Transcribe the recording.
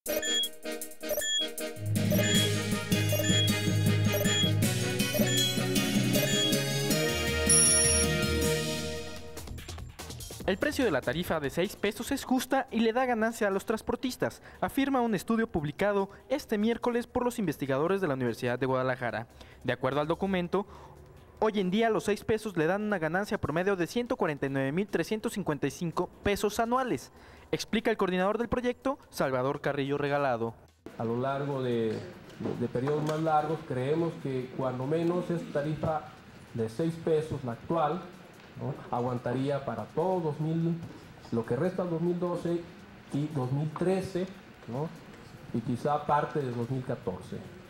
El precio de la tarifa de 6 pesos es justa y le da ganancia a los transportistas, afirma un estudio publicado este miércoles por los investigadores de la Universidad de Guadalajara. De acuerdo al documento, hoy en día los 6 pesos le dan una ganancia promedio de 149.355 pesos anuales, explica el coordinador del proyecto, Salvador Carrillo Regalado. A lo largo de periodos más largos, creemos que cuando menos esta tarifa de 6 pesos, la actual, ¿no?, aguantaría para todo lo que resta del 2012 y 2013, ¿no?, y quizá parte de 2014.